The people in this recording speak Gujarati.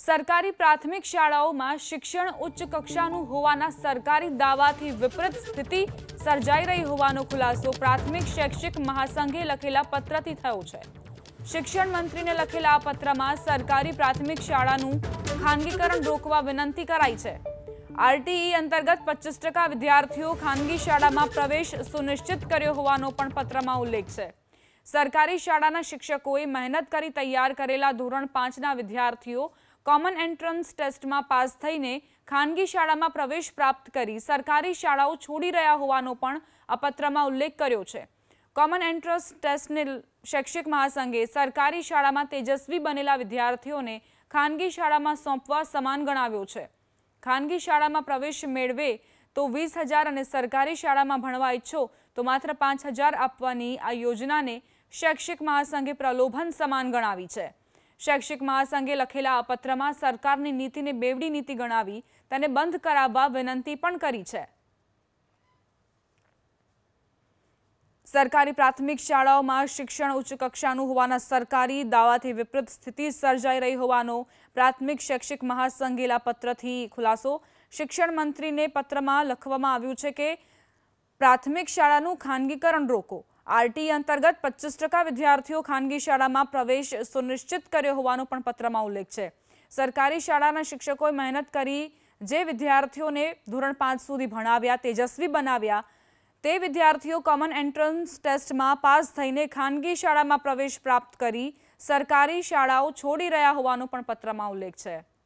સરકારી પ્રાથમિક શાળાઓમાં શિક્ષણ ઉચ્ચ કક્ષાનું હોવાના સરકારી દાવાથી વિપરીત સ્થિતિ સર્જાઈ રહી હોવાનો ખુલાસો પ્રાથમિક શૈક્ષિક મહાસંઘે લખેલા પત્રથી થયો છે। શિક્ષણ મંત્રીને લખેલા આ પત્રમાં સરકારી પ્રાથમિક શાળાનું ખાનગીકરણ રોકવા વિનંતી કરાઈ છે। આરટીઈ અંતર્ગત 25% વિદ્યાર્થીઓ ખાનગી શાળામાં પ્રવેશ સુનિશ્ચિત કર્યો હોવાનો પણ પત્રમાં ઉલ્લેખ છે। સરકારી શાળાના શિક્ષકોએ મહેનત કરી તૈયાર કરેલા ધોરણ 5ના વિદ્યાર્થીઓ કોમન એન્ટ્રન્સ ટેસ્ટમાં પાસ થઈને ખાનગી શાળામાં પ્રવેશ પ્રાપ્ત કરી સરકારી શાળાઓ છોડી રહ્યા હોવાનો પણ આ પત્રમાં ઉલ્લેખ કર્યો છે। કોમન એન્ટ્રન્સ ટેસ્ટને શૈક્ષિક મહાસંઘે સરકારી શાળામાં તેજસ્વી બનેલા વિદ્યાર્થીઓને ખાનગી શાળામાં સોંપવા સમાન ગણાવ્યો છે। ખાનગી શાળામાં પ્રવેશ મેળવે તો 20,000 અને સરકારી શાળામાં ભણવા ઈચ્છો તો માત્ર 5,000 આપવાની આ યોજનાને શૈક્ષિક મહાસંઘે પ્રલોભન સમાન ગણાવી છે। શૈક્ષિક મહાસંઘે લખેલા આ પત્રમાં સરકારની નીતિને બેવડી નીતિ ગણાવી તેને બંધ કરાવવા વિનંતી પણ કરી છે। સરકારી પ્રાથમિક શાળાઓમાં શિક્ષણ ઉચ્ચ કક્ષાનું હોવાના સરકારી દાવાથી વિપરીત સ્થિતિ સર્જાઈ રહી હોવાનો પ્રાથમિક શૈક્ષિક મહાસંઘેલા પત્રથી ખુલાસો શિક્ષણ મંત્રીને પત્રમાં લખવામાં આવ્યું છે કે પ્રાથમિક શાળાનું ખાનગીકરણ રોકો। આરટીઈ અંતર્ગત 25% વિદ્યાર્થીઓ ખાનગી શાળામાં પ્રવેશ સુનિશ્ચિત કર્યો હોવાનો પણ પત્રમાં ઉલ્લેખ છે। સરકારી શાળાના શિક્ષકોએ મહેનત કરી જે વિદ્યાર્થીઓને ધોરણ 5 સુધી ભણાવ્યા તેજસ્વી બનાવ્યા તે વિદ્યાર્થીઓ કોમન એન્ટ્રન્સ ટેસ્ટમાં પાસ થઈને ખાનગી શાળામાં પ્રવેશ પ્રાપ્ત કરી સરકારી શાળાઓ છોડી રહ્યા હોવાનો પણ પત્રમાં ઉલ્લેખ છે।